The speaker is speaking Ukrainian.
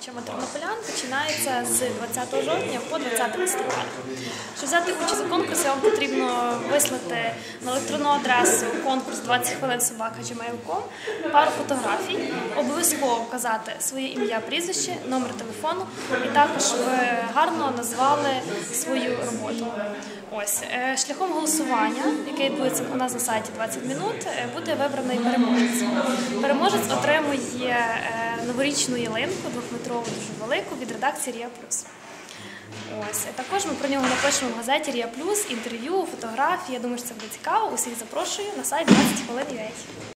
Вчимо тернополян починається з 20 жовтня по 20 листопада. Щоб взяти участь у конкурсі, вам потрібно вислати на електронну адресу конкурс 20hvilin@gmail.com пару фотографій, обов'язково вказати своє ім'я, прізвище, номер телефону і також ви гарно назвали свою роботу. Ось, шляхом голосування, яке відбудеться у нас на сайті 20 минут, буде вибраний переможець. Переможець отримує новорічну ялинку, 2-метрову, дуже велику, від редакції «Рія Плюс». Ось, також ми про нього напишемо в газеті «Рія Плюс», інтерв'ю, фотографії. Я думаю, що це буде цікаво. Усіх запрошую на сайт 20hvilin.ua.